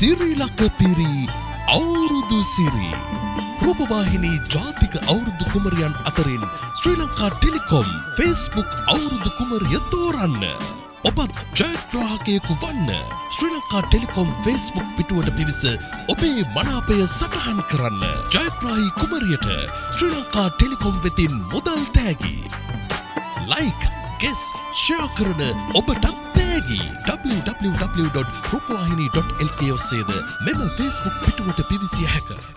සිරිලක පිරි අවුරුදු සිරි රූපවාහිනී ජාතික අවුරුදු කුමරියන් අතරින් ශ්‍රී ලංකා ටෙලිකොම් Facebook අවුරුදු කුමරිය තෝරන්න. ඔබත් ජයග්‍රාහකයෙකු වන්න. ශ්‍රී ලංකා ටෙලිකොම් Facebook පිටුවට පිවිස ඔබේ මනාපය සටහන් කරන්න. ජයග්‍රාහී කුමරියට ශ්‍රී ලංකා ටෙලිකොම් වෙතින් මුදල් තෑගි. like, guess, share කරන ඔබටත් තෑගි. www.rupavahini.lk ඔස්සේද මෙම Facebook පිටුවට පිවිසිය හැක.